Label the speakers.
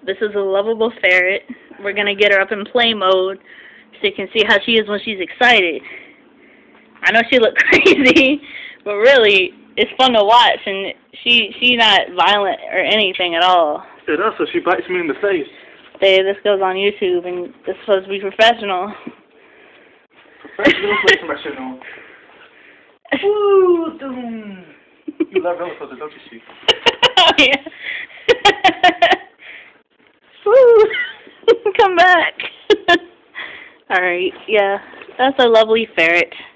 Speaker 1: This is a lovable ferret. We're going to get her up in play mode so you can see how she is when she's excited. I know she look crazy, but really, it's fun to watch, and she's not violent or anything at all.
Speaker 2: It does, so she bites me in the face.
Speaker 1: This goes on YouTube, and it's supposed to be professional.
Speaker 2: Professional. Woo! Doom. You love roller coasters, don't you, Steve?
Speaker 1: Oh, yeah. Woo! Come back. Alright, yeah. That's a lovely ferret.